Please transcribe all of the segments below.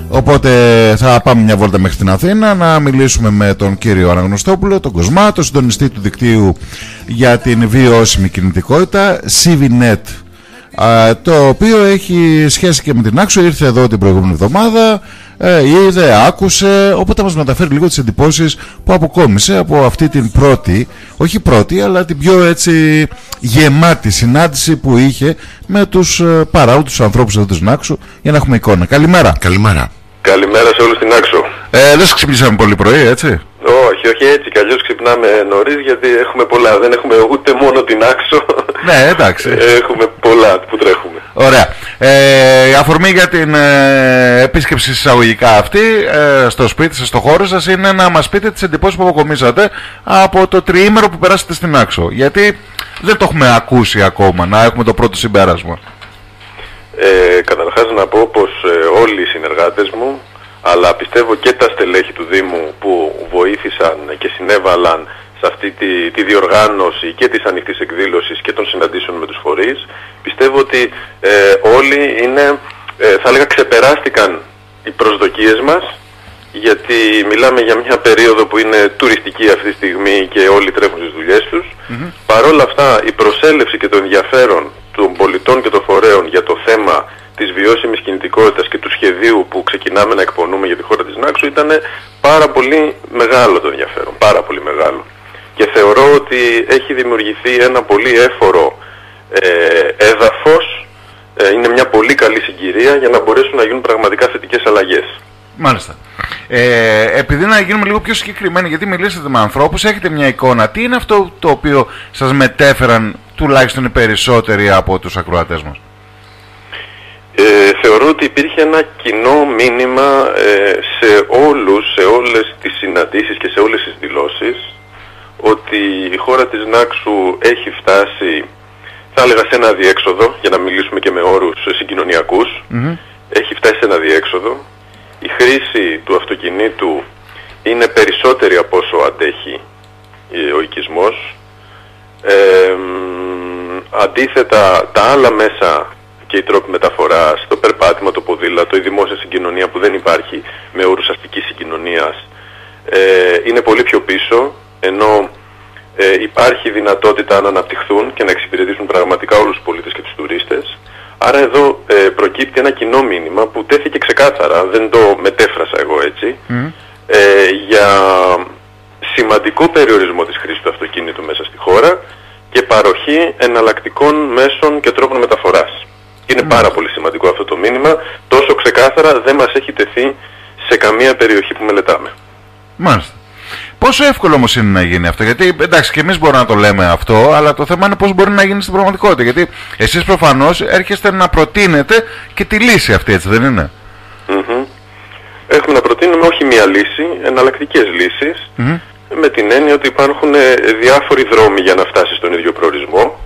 Οπότε θα πάμε μια βόλτα μέχρι την Αθήνα να μιλήσουμε με τον κύριο Αναγνωστόπουλο, τον Κοσμά, τον συντονιστή του δικτύου για την βιώσιμη κινητικότητα, CVNet, το οποίο έχει σχέση και με την Άξο. Ήρθε εδώ την προηγούμενη εβδομάδα, είδε, άκουσε, οπότε μας μεταφέρει λίγο τις εντυπώσεις που αποκόμισε από αυτή την πρώτη, όχι πρώτη, αλλά την πιο έτσι γεμάτη συνάντηση που είχε με τους παράγοντες, τους ανθρώπους εδώ της Νάξου, για να έχουμε εικόνα. Καλημέρα. Καλημέρα. Καλημέρα σε όλους στην Άξο. Δεν ξυπνήσαμε πολύ πρωί, έτσι? Όχι έτσι, κι αλλιώς ξυπνάμε νωρίς, γιατί έχουμε πολλά. Δεν έχουμε ούτε μόνο την Άξο. Ναι, εντάξει. Έχουμε πολλά που τρέχουμε. Ωραία. Η αφορμή για την επίσκεψη εισαγωγικά αυτή στο σπίτι σας, στο χώρο σας, είναι να μας πείτε τις εντυπώσεις που αποκομίσατε από το τριήμερο που περάσατε στην Άξο. Γιατί δεν το έχουμε ακούσει ακόμα, να έχουμε το πρώτο συμπέρασμα. Καταρχάς να πω πως όλοι οι συνεργάτες μου, αλλά πιστεύω και τα στελέχη του Δήμου που βοήθησαν και συνέβαλαν σε αυτή τη διοργάνωση και της ανοιχτής εκδήλωσης και των συναντήσεων με τους φορείς, πιστεύω ότι όλοι είναι, θα έλεγα, ξεπεράστηκαν οι προσδοκίες μας, γιατί μιλάμε για μια περίοδο που είναι τουριστική αυτή τη στιγμή και όλοι τρέχουν στις δουλειές τους. Παρόλα αυτά, η προσέλευση και το ενδιαφέρον των πολιτών και των φορέων για το θέμα της βιώσιμης κινητικότητας και του σχεδίου που ξεκινάμε να εκπονούμε για τη χώρα της Νάξου ήταν πάρα πολύ μεγάλο το ενδιαφέρον, πάρα πολύ μεγάλο. Και θεωρώ ότι έχει δημιουργηθεί ένα πολύ έφορο έδαφος, είναι μια πολύ καλή συγκυρία για να μπορέσουν να γίνουν πραγματικά θετικές αλλαγές. Μάλιστα. Επειδή να γίνουμε λίγο πιο συγκεκριμένοι, γιατί μιλήσατε με ανθρώπους, έχετε μια εικόνα. Τι είναι αυτό το οποίο σας μετέφεραν τουλάχιστον οι περισσότεροι από τους ακροατές μας? Θεωρώ ότι υπήρχε ένα κοινό μήνυμα σε όλες τις συναντήσεις και σε όλες τις δηλώσεις, ότι η χώρα της Νάξου έχει φτάσει, θα έλεγα, σε ένα διέξοδο, για να μιλήσουμε και με όρους συγκοινωνιακούς. Έχει φτάσει σε ένα διέξοδο. Η χρήση του αυτοκινήτου είναι περισσότερη από όσο αντέχει ο οικισμός. Αντίθετα, τα άλλα μέσα και οι τρόποι μεταφοράς, το περπάτημα, το ποδήλατο, η δημόσια συγκοινωνία που δεν υπάρχει με όρους αστικής συγκοινωνίας, είναι πολύ πιο πίσω, ενώ υπάρχει δυνατότητα να αναπτυχθούν και να εξυπηρετήσουν πραγματικά όλους τους πολίτες και τους τουρίστες. Άρα εδώ προκύπτει ένα κοινό μήνυμα που τέθηκε ξεκάθαρα, δεν το μετέφρασα εγώ έτσι, για σημαντικό περιορισμό της χρήσης του αυτοκίνητου μέσα στη χώρα και παροχή εναλλακτικών μέσων και τρόπων μεταφοράς. Είναι πάρα πολύ σημαντικό αυτό το μήνυμα, τόσο ξεκάθαρα δεν μας έχει τεθεί σε καμία περιοχή που μελετάμε. Μάλιστα. Πόσο εύκολο όμως είναι να γίνει αυτό? Γιατί εντάξει, και εμείς μπορούμε να το λέμε αυτό, αλλά το θέμα είναι πώς μπορεί να γίνει στην πραγματικότητα. Γιατί εσείς προφανώς έρχεστε να προτείνετε και τη λύση αυτή, έτσι δεν είναι? Έχουμε να προτείνουμε όχι μία λύση, εναλλακτικές λύσεις, με την έννοια ότι υπάρχουν διάφοροι δρόμοι για να φτάσει στον ίδιο προορισμό.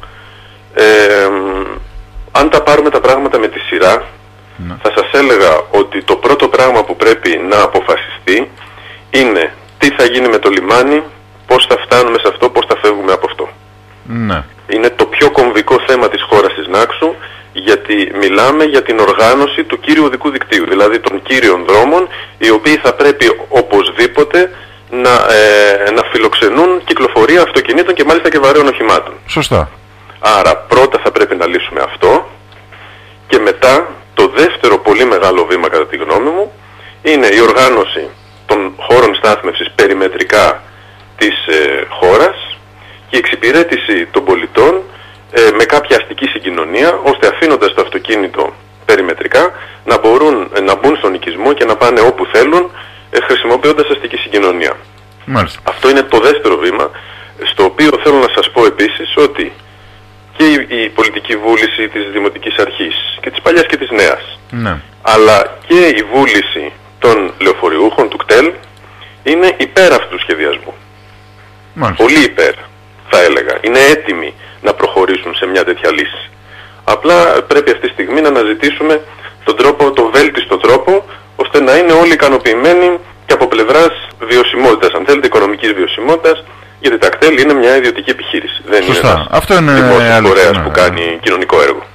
Αν τα πάρουμε τα πράγματα με τη σειρά, θα σας έλεγα ότι το πρώτο πράγμα που πρέπει να αποφασιστεί είναι τι θα γίνει με το λιμάνι, πώς θα φτάνουμε σε αυτό, πώς θα φεύγουμε από αυτό. Είναι το πιο κομβικό θέμα της χώρας της Νάξου, γιατί μιλάμε για την οργάνωση του κύριου οδικού δικτύου, δηλαδή των κύριων δρόμων, οι οποίοι θα πρέπει οπωσδήποτε να φιλοξενούν κυκλοφορία αυτοκινήτων και μάλιστα και βαρέων οχημάτων. Σωστά. Άρα πρώτα θα πρέπει να λύσουμε αυτό και μετά το δεύτερο πολύ μεγάλο βήμα κατά τη γνώμη μου είναι η οργάνωση των χώρων στάθμευσης περιμετρικά της χώρας και η εξυπηρέτηση των πολιτών με κάποια αστική συγκοινωνία, ώστε αφήνοντας το αυτοκίνητο περιμετρικά να μπορούν να μπουν στον οικισμό και να πάνε όπου θέλουν χρησιμοποιώντας αστική συγκοινωνία. Μάλιστα. Αυτό είναι το δεύτερο βήμα, στο οποίο θέλω να σας πω επίσης ότι και η πολιτική βούληση της Δημοτικής Αρχής και της παλιάς και της νέας, αλλά και η βούληση των λεωφοριούχων του ΚΤΕΛ είναι υπέρ αυτού του σχεδιασμού. Πολύ υπέρ, θα έλεγα. Είναι έτοιμοι να προχωρήσουν σε μια τέτοια λύση. Απλά πρέπει αυτή τη στιγμή να αναζητήσουμε τον βέλτιστο τρόπο, ώστε να είναι όλοι ικανοποιημένοι και από πλευράς βιωσιμότητας, αν θέλετε οικονομικής βιωσιμότητας, γιατί τα κτέλ είναι μια ιδιωτική επιχείρηση. Δεν είναι ένας δημόσιος φορέας που κάνει κοινωνικό έργο.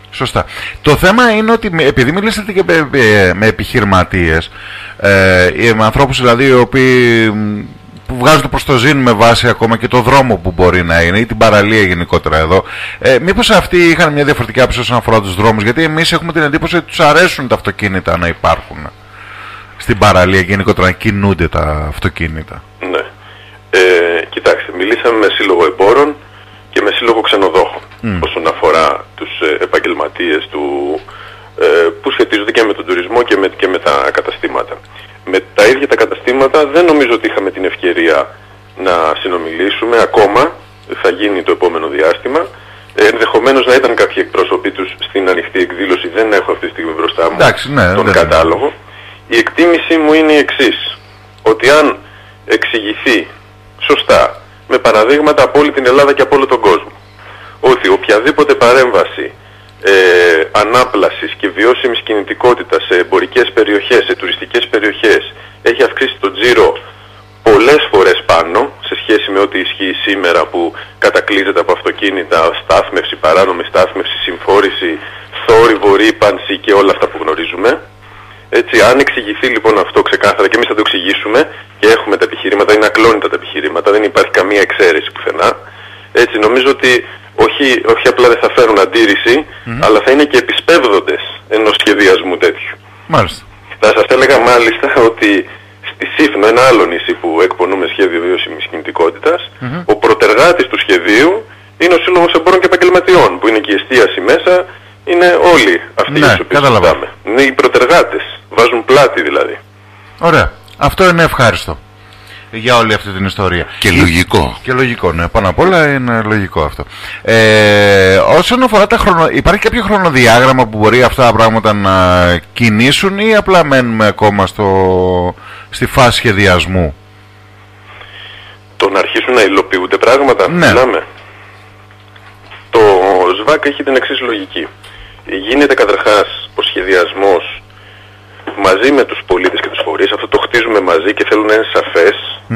Σωστά. Το θέμα είναι ότι επειδή μιλήσατε και με επιχειρηματίες, με ανθρώπους δηλαδή οι οποίοι που βγάζουν το προς το ζήν με βάση ακόμα και το δρόμο που μπορεί να είναι ή την παραλία γενικότερα εδώ, μήπως αυτοί είχαν μια διαφορετική άποψη όσον αφορά τους δρόμους? Γιατί εμείς έχουμε την εντύπωση ότι τους αρέσουν τα αυτοκίνητα να υπάρχουν στην παραλία, γενικότερα να κινούνται τα αυτοκίνητα. Ναι. Κοιτάξτε, μιλήσαμε με σύλλογο εμπόρων και με σύλλογο ξενοδόχων όσον αφορά τους επαγγελματίες που σχετίζονται και με τον τουρισμό και με τα καταστήματα. Με τα ίδια τα καταστήματα δεν νομίζω ότι είχαμε την ευκαιρία να συνομιλήσουμε ακόμα, θα γίνει το επόμενο διάστημα. Ενδεχομένως να ήταν κάποιοι εκπρόσωποι τους στην ανοιχτή εκδήλωση, δεν έχω αυτή τη στιγμή μπροστά μου τον κατάλογο. Η εκτίμηση μου είναι η εξής, ότι αν εξηγηθεί σωστά, με παραδείγματα από όλη την Ελλάδα και από όλο τον κόσμο, ότι οποιαδήποτε παρέμβαση ανάπλασης και βιώσιμης κινητικότητας σε εμπορικές περιοχές, σε τουριστικές περιοχές, έχει αυξήσει τον τζίρο πολλές φορές πάνω σε σχέση με ό,τι ισχύει σήμερα, που κατακλείζεται από αυτοκίνητα, στάθμευση, παράνομη στάθμευση, συμφόρηση, θόρυβο, ρύπανση και όλα αυτά που γνωρίζουμε. Έτσι, αν εξηγηθεί λοιπόν αυτό ξεκάθαρα, και εμείς θα το εξηγήσουμε και έχουμε τα επιχειρήματα, είναι ακλόνητα τα επιχειρήματα, δεν υπάρχει καμία εξαίρεση πουθενά. Έτσι, νομίζω ότι όχι απλά δεν θα φέρουν αντίρρηση, αλλά θα είναι και επισπεύδοντες ενός σχεδιασμού τέτοιου. Μάλιστα. Θα σας έλεγα μάλιστα ότι στη Σύφνο, ένα άλλο νησί που εκπονούμε σχέδιο βιώσιμης κινητικότητας, ο προτεργάτης του σχεδίου είναι ο Σύλλογος Εμπόρων και Επαγγελματιών, που είναι και η εστίαση μέσα, είναι όλοι αυτοί οι οποίοι συζητάμε. Είναι οι προτεργάτες, βάζουν πλάτη δηλαδή. Ωραία. Αυτό είναι ευχάριστο για όλη αυτή την ιστορία. Και λογικό. Και λογικό, ναι. Πάνω απ' όλα είναι λογικό αυτό. Όσον αφορά υπάρχει κάποιο χρονοδιάγραμμα που μπορεί αυτά τα πράγματα να κινήσουν, ή απλά μένουμε ακόμα στη φάση σχεδιασμού? Το να αρχίσουν να υλοποιούνται πράγματα, ναι. Μιλάμε. Το ΣΒΑΚ έχει την εξής λογική. Γίνεται καταρχάς ο σχεδιασμός μαζί με τους πολίτες και τους φορείς, αυτό το χτίζουμε μαζί και θέλουν να είναι σαφές.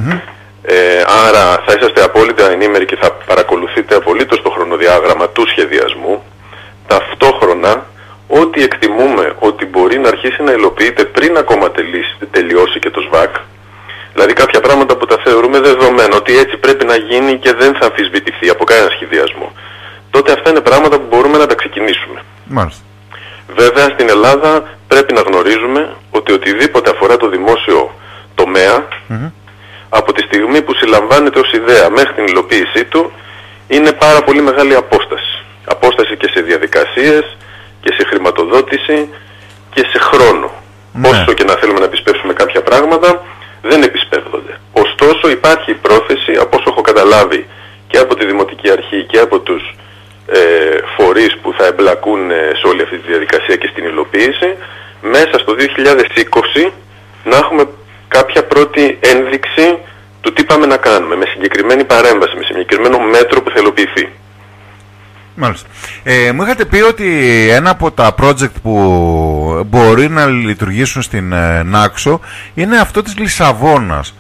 Άρα θα είσαστε απόλυτα ενήμεροι και θα παρακολουθείτε απολύτως το χρονοδιάγραμμα του σχεδιασμού. Ταυτόχρονα, ό,τι εκτιμούμε ότι μπορεί να αρχίσει να υλοποιείται πριν ακόμα τελειώσει και το ΣΒΑΚ, δηλαδή κάποια πράγματα που τα θεωρούμε δεδομένα, ότι έτσι πρέπει να γίνει και δεν θα αμφισβητηθεί από κανένα σχεδιασμό, τότε αυτά είναι πράγματα που μπορούμε να τα ξεκινήσουμε. Μάλιστα. Βέβαια στην Ελλάδα πρέπει να γνωρίζουμε ότι οτιδήποτε αφορά το δημόσιο τομέα, από τη στιγμή που συλλαμβάνεται ως ιδέα μέχρι την υλοποίησή του, είναι πάρα πολύ μεγάλη απόσταση. Απόσταση και σε διαδικασίες και σε χρηματοδότηση και σε χρόνο. Όσο και να θέλουμε να επισπεύσουμε κάποια πράγματα, δεν επισπεύδονται. Ωστόσο υπάρχει πρόθεση, από όσο έχω καταλάβει και από τη Δημοτική Αρχή και από τους φορείς που θα εμπλακούν σε όλη αυτή τη διαδικασία και στην υλοποίηση, μέσα στο 2020 να έχουμε κάποια πρώτη ένδειξη του τι πάμε να κάνουμε, με συγκεκριμένη παρέμβαση, με συγκεκριμένο μέτρο που θα υλοποιηθεί. Μάλιστα. Μου είχατε πει ότι ένα από τα project που μπορεί να λειτουργήσουν στην Νάξο είναι αυτό της Λισαβόνας.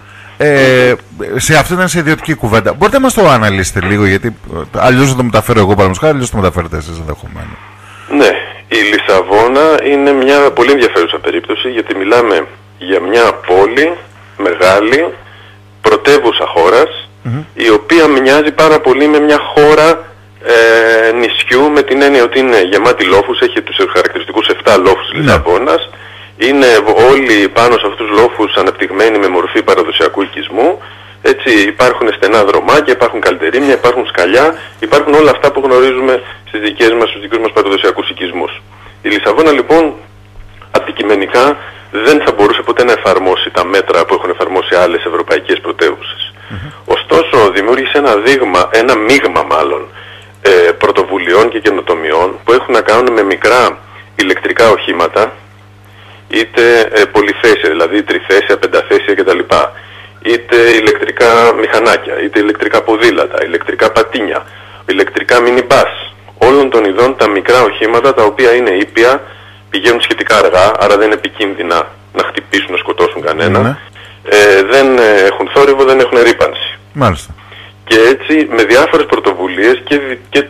Σε αυτό ήταν σε ιδιωτική κουβέντα. Μπορείτε να μας το αναλύσετε λίγο, γιατί αλλιώς θα το μεταφέρω εγώ παραδείγματος, αλλιώς το μεταφέρετε εσείς ενδεχομένως. Ναι, η Λισαβόνα είναι μια πολύ ενδιαφέρουσα περίπτωση, γιατί μιλάμε για μια πόλη μεγάλη, πρωτεύουσα χώρας, η οποία μοιάζει πάρα πολύ με μια χώρα νησιού, με την έννοια ότι είναι γεμάτη λόφους, έχει τους χαρακτηριστικούς 7 λόφους της Λισαβόνας. Είναι όλοι πάνω σε αυτούς τους λόφους αναπτυγμένοι με μορφή παραδοσιακού οικισμού. Έτσι υπάρχουν στενά δρομάκια, υπάρχουν καλτερίμια, υπάρχουν σκαλιά, υπάρχουν όλα αυτά που γνωρίζουμε στους δικούς μας παραδοσιακούς οικισμούς. Η Λισαβόνα λοιπόν αντικειμενικά δεν θα μπορούσε ποτέ να εφαρμόσει τα μέτρα που έχουν εφαρμόσει άλλες ευρωπαϊκές πρωτεύουσες. Ωστόσο δημιούργησε ένα μείγμα πρωτοβουλειών και καινοτομιών που έχουν να κάνουν με μικρά ηλεκτρικά οχήματα, είτε πολυθέσια, δηλαδή τριθέσια, πενταθέσια κτλ. Είτε ηλεκτρικά μηχανάκια, είτε ηλεκτρικά ποδήλατα, ηλεκτρικά πατίνια, ηλεκτρικά μινιμπάς. Όλων των ειδών τα μικρά οχήματα, τα οποία είναι ήπια, πηγαίνουν σχετικά αργά, άρα δεν είναι επικίνδυνα να χτυπήσουν, να σκοτώσουν κανένα. Δεν έχουν θόρυβο, δεν έχουν ρύπανση. Μάλιστα. Και έτσι με διάφορες πρωτοβουλίες και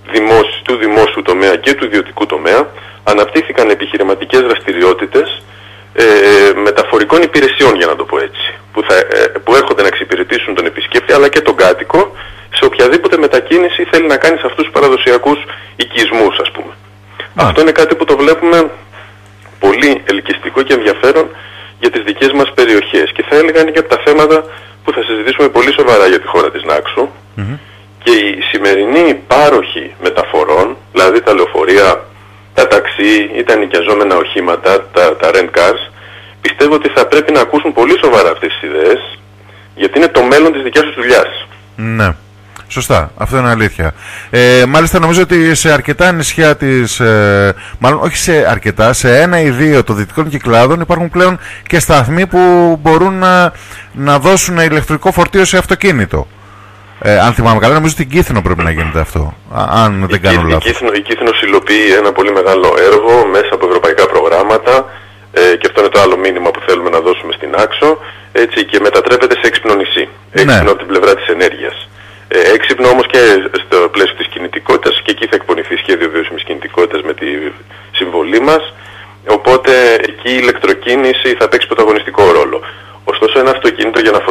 του δημόσιου τομέα και του ιδιωτικού τομέα, αναπτύχθηκαν επιχειρηματικές δραστηριότητες μεταφορικών υπηρεσιών, για να το πω έτσι, που έρχονται να εξυπηρετήσουν τον επισκέπτη αλλά και τον κάτοικο σε οποιαδήποτε μετακίνηση θέλει να κάνει σε αυτούς τους παραδοσιακούς οικισμούς, ας πούμε. Αυτό είναι κάτι που το βλέπουμε πολύ ελκυστικό και ενδιαφέρον για τις δικές μας περιοχές, και θα έλεγα είναι και από τα θέματα που θα συζητήσουμε πολύ σοβαρά για τη χώρα της Νάξου. Και οι σημερινοί πάροχοι μεταφορών, δηλαδή τα λεωφορεία, τα ταξί ή τα νοικιαζόμενα οχήματα, τα rent cars, πιστεύω ότι θα πρέπει να ακούσουν πολύ σοβαρά αυτές τις ιδέες, γιατί είναι το μέλλον της δικιάς τους δουλειάς. Ναι. Σωστά, αυτό είναι αλήθεια. Μάλιστα νομίζω ότι σε αρκετά νησιά της, μάλλον όχι σε αρκετά, σε 1 ή 2 των δυτικών Κυκλάδων υπάρχουν πλέον και σταθμοί που μπορούν να δώσουν ηλεκτρικό φορτίο σε αυτοκίνητο. Αν θυμάμαι καλά, νομίζω στην Κύθινο πρέπει να γίνεται αυτό, αν δεν κάνω λάθος. Η Κύθινος υλοποιεί ένα πολύ μεγάλο έργο μέσα από ευρωπαϊκά προγράμματα, και αυτό είναι το άλλο μήνυμα που θέλουμε να δώσουμε στην Άξο, έτσι, και μετατρέπεται σε έξυπνο νησί, έξυπνο από την πλευρά της ενέργειας. Έξυπνο όμως και στο πλαίσιο της κινητικότητας, και εκεί θα εκπονηθεί σχέδιο βιώσιμης κινητικότητας με τη συμβολή μας, οπότε εκεί η ηλεκτροκίνηση θα παίξει πρωταγωνιστικό ρόλο. Ωστόσο ένα αυτοκίνητο για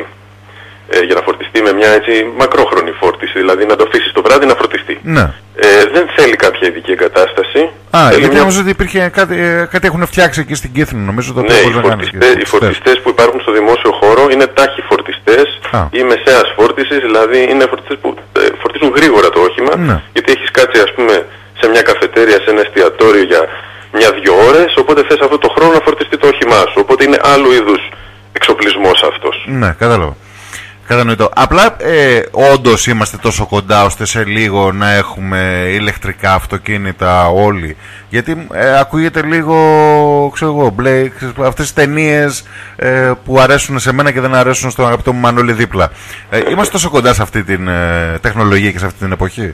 να φορτιστεί με μια έτσι μακρόχρονη φόρτιση, δηλαδή να το αφήσεις το βράδυ να φορτιστεί, δεν θέλει κάποια ειδική εγκατάσταση. Γιατί νομίζω ότι υπήρχε κάτι έχουν φτιάξει εκεί στην Κύθινο, νομίζω το οι φορτιστές που υπάρχουν στο δημόσιο χώρο είναι τάχοι φορτιστές ή μεσαίας φόρτισης, δηλαδή είναι φορτιστές που φορτίζουν γρήγορα το όχημα, γιατί έχεις κάτσει, ας πούμε, σε μια καφετέρια, σε ένα εστιατόριο για 1-2 ώρες, οπότε θες αυτό το χρόνο να φορτιστεί το όχημά σου, οπότε είναι άλλου είδους εξοπλισμός αυτός. Ναι, κατάλαβα. Κατανοητό. Απλά όντως είμαστε τόσο κοντά ώστε σε λίγο να έχουμε ηλεκτρικά αυτοκίνητα όλοι? Γιατί ακούγεται λίγο, ξέρω εγώ, αυτές τις ταινίες που αρέσουν σε μένα και δεν αρέσουν στον αγαπητό μου Μανώλη δίπλα. Είμαστε τόσο κοντά σε αυτή την τεχνολογία και σε αυτή την εποχή?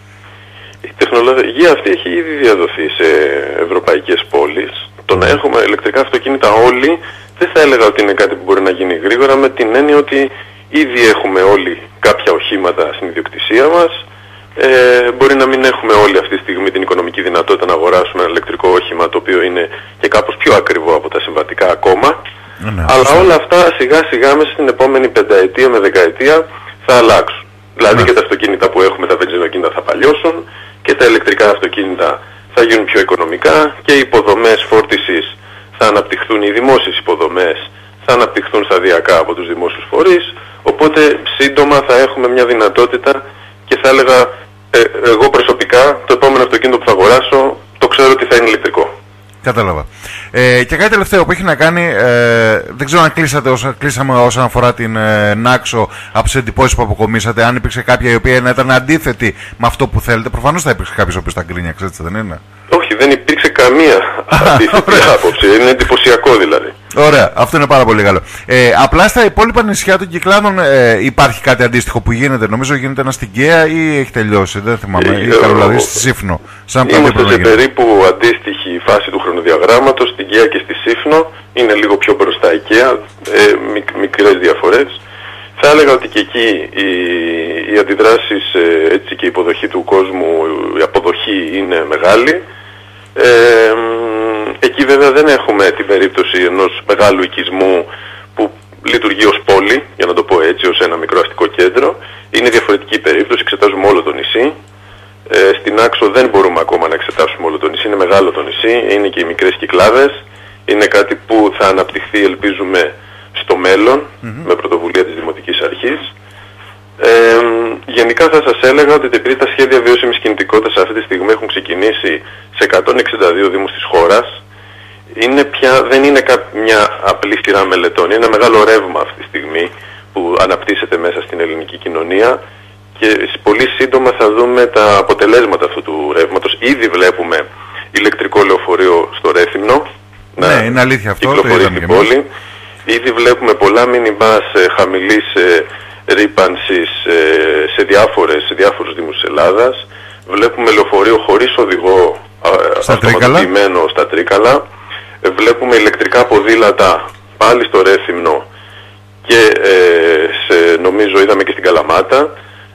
Η τεχνολογία αυτή έχει ήδη διαδοθεί σε ευρωπαϊκές πόλεις. Το να έχουμε ηλεκτρικά αυτοκίνητα όλοι δεν θα έλεγα ότι είναι κάτι που μπορεί να γίνει γρήγορα, με την έννοια ότι ήδη έχουμε όλοι κάποια οχήματα στην ιδιοκτησία μας. Μπορεί να μην έχουμε όλοι αυτή τη στιγμή την οικονομική δυνατότητα να αγοράσουμε ένα ηλεκτρικό όχημα, το οποίο είναι και κάπως πιο ακριβό από τα συμβατικά ακόμα. Αλλά όλα αυτά σιγά σιγά μέσα στην επόμενη 5ετία με 10ετία θα αλλάξουν. Δηλαδή και τα αυτοκίνητα που έχουμε, τα βενζινοκίνητα, θα παλιώσουν και τα ηλεκτρικά αυτοκίνητα θα γίνουν πιο οικονομικά και οι υποδομές φόρτισης θα αναπτυχθούν, οι δημόσιες υποδομές θα αναπτυχθούν σταδιακά από τους δημόσιους φορείς. Οπότε σύντομα θα έχουμε μια δυνατότητα, και θα έλεγα εγώ προσωπικά το επόμενο αυτοκίνητο που θα αγοράσω το ξέρω ότι θα είναι ηλεκτρικό. Κατάλαβα. Και κάτι τελευταίο που έχει να κάνει, δεν ξέρω αν κλείσαμε όσον αφορά την Νάξο από τις εντυπώσεις που αποκομίσατε, αν υπήρξε κάποια η οποία να ήταν αντίθετη με αυτό που θέλετε. Προφανώς θα υπήρξε κάποιος ο οποίος τα γκρίνιαξε, έτσι δεν είναι? Όχι, δεν υπήρξε καμία αντίθετη άποψη. Είναι εντυπωσιακό δηλαδή. Ωραία, αυτό είναι πάρα πολύ καλό. Απλά στα υπόλοιπα νησιά των Κυκλάδων υπάρχει κάτι αντίστοιχο που γίνεται? Νομίζω γίνεται ένα στην Καία ή έχει τελειώσει, δεν θυμάμαι. Ή δηλαδή στη Σύφνο. Είμαστε σε περίπου αντίστοιχη φάση του χρονοδιαγράμματος. Στην Καία και στη Σύφνο είναι λίγο πιο μπροστά η Καία, μικρές διαφορές. Θα έλεγα ότι και εκεί οι αντιδράσεις, έτσι, και η υποδοχή του κόσμου, η αποδοχή είναι μεγάλη. Εκεί βέβαια δεν έχουμε την περίπτωση ενός μεγάλου οικισμού που λειτουργεί ως πόλη, για να το πω έτσι, ως ένα μικρό αστικό κέντρο. Είναι διαφορετική η περίπτωση, εξετάζουμε όλο το νησί. Στην Άξο δεν μπορούμε ακόμα να εξετάσουμε όλο το νησί, είναι μεγάλο το νησί, είναι και οι μικρές Κυκλάδες. Είναι κάτι που θα αναπτυχθεί, ελπίζουμε, στο μέλλον, με πρωτοβουλία της Δημοτικής Αρχής. Γενικά θα σας έλεγα ότι επειδή τα σχέδια βιώσιμης κινητικότητας αυτή τη στιγμή έχουν ξεκινήσει σε 162 δήμους της χώρας, δεν είναι μια απλή σειρά μελετών, είναι ένα μεγάλο ρεύμα αυτή τη στιγμή που αναπτύσσεται μέσα στην ελληνική κοινωνία, και πολύ σύντομα θα δούμε τα αποτελέσματα αυτού του ρεύματος. Ήδη βλέπουμε ηλεκτρικό λεωφορείο στο Ρέθυμνο, ναι, είναι αλήθεια αυτό, κυκλοφορεί στην πόλη. Ήδη βλέπουμε πολλά μίνιμπας χαμηλής ρύπανσης σε διάφορους δήμους της Ελλάδας. Βλέπουμε λεωφορείο χωρίς οδηγό, αυτοματοποιημένο στα Τρίκαλα. Βλέπουμε ηλεκτρικά ποδήλατα πάλι στο Ρέθυμνο και νομίζω είδαμε και στην Καλαμάτα.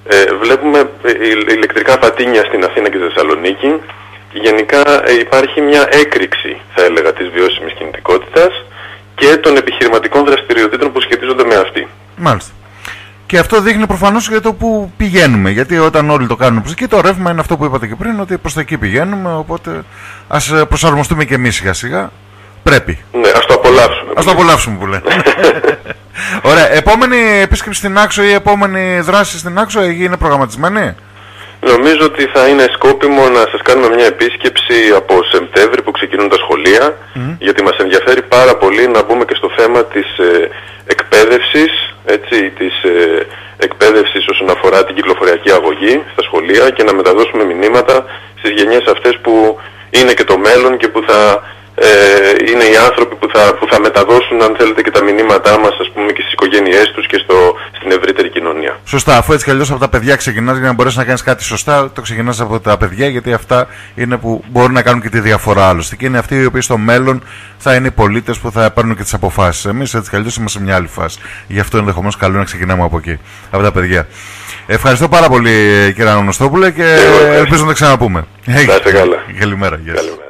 Βλέπουμε ηλεκτρικά πατίνια στην Αθήνα και στη Θεσσαλονίκη. Γενικά υπάρχει μια έκρηξη, θα έλεγα, της βιώσιμης κινητικότητας και των επιχειρηματικών δραστηριοτήτων που σχετίζονται με αυτή. Μάλιστα. Και αυτό δείχνει προφανώς για το που πηγαίνουμε. Γιατί όταν όλοι το κάνουν προς εκεί, το ρεύμα είναι αυτό που είπατε και πριν, ότι προς τα εκεί πηγαίνουμε. Οπότε ας προσαρμοστούμε και εμείς σιγά σιγά. Πρέπει. Ναι, ας το απολαύσουμε. Ας το απολαύσουμε που λένε. Ωραία. Επόμενη επίσκεψη στην Άξο ή επόμενη δράση στην Άξο είναι προγραμματισμένη? Νομίζω ότι θα είναι σκόπιμο να σας κάνουμε μια επίσκεψη από Σεπτέμβρη που ξεκινούν τα σχολεία, γιατί μας ενδιαφέρει πάρα πολύ να μπούμε και στο θέμα της εκπαίδευσης, της εκπαίδευσης όσον αφορά την κυκλοφοριακή αγωγή στα σχολεία και να μεταδώσουμε μηνύματα στις γενιές αυτές που είναι και το μέλλον και που θα είναι οι άνθρωποι που θα μεταδώσουν, αν θέλετε, και τα μηνύματά μας, ας πούμε, και στις οικογένειές τους και στην ευρύτερη κοινωνία. Σωστά, αφού έτσι κι αλλιώς από τα παιδιά ξεκινάς, για να μπορέσεις να κάνεις κάτι σωστά, το ξεκινάς από τα παιδιά, γιατί αυτά είναι που μπορούν να κάνουν και τη διαφορά άλλωστε. Και είναι αυτοί οι οποίοι στο μέλλον θα είναι οι πολίτες που θα παίρνουν και τις αποφάσεις. Εμείς έτσι κι αλλιώς είμαστε σε μια άλλη φάση. Γι' αυτό ενδεχομένως καλό να ξεκινάμε από εκεί, από τα παιδιά. Ευχαριστώ πάρα πολύ, κύριε Αναγνωστόπουλε, και ελπίζω να τα ξαναπούμε. Να είστε καλά. Καλημέρα.